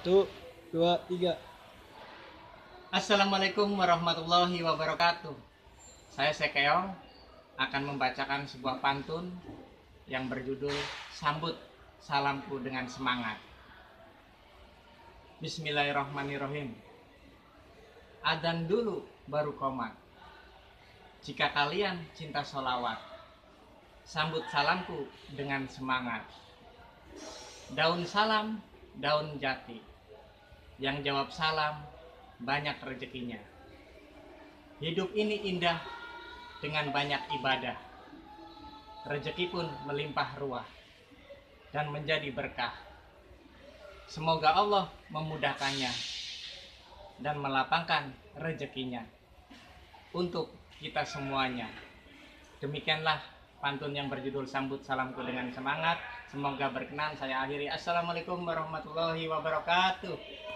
Satu, dua, tiga. Assalamualaikum warahmatullahi wabarakatuh. Saya Sekeong akan membacakan sebuah pantun yang berjudul Sambut Salamku dengan Semangat. Bismillahirrahmanirrahim. Adzan dulu baru qomat. Jika kalian cinta sholawat, sambut salamku dengan semangat. Daun salam, daun jati. Yang jawab salam, banyak rezekinya. Hidup ini indah dengan banyak ibadah. Rezeki pun melimpah ruah dan menjadi berkah. Semoga Allah memudahkannya dan melapangkan rezekinya untuk kita semuanya. Demikianlah pantun yang berjudul Sambut Salamku dengan Semangat. Semoga berkenan saya akhiri. Assalamualaikum warahmatullahi wabarakatuh.